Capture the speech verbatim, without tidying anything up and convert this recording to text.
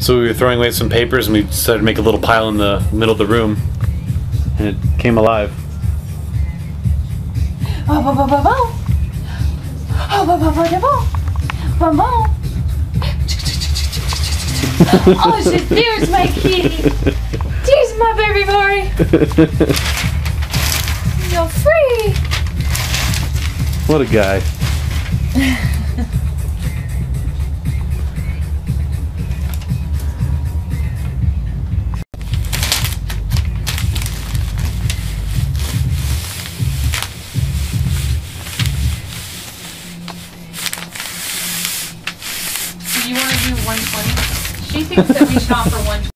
So we were throwing away some papers and we decided to make a little pile in the middle of the room. And it came alive. Oh, bo, bo, bo, bo. Oh, bo, bo, bo, bo, bo. Bo, bo. Oh, shit, there's my kitty. There's my baby boy. You're free. What a guy. You want to do one twenty? She thinks that we should offer one twenty.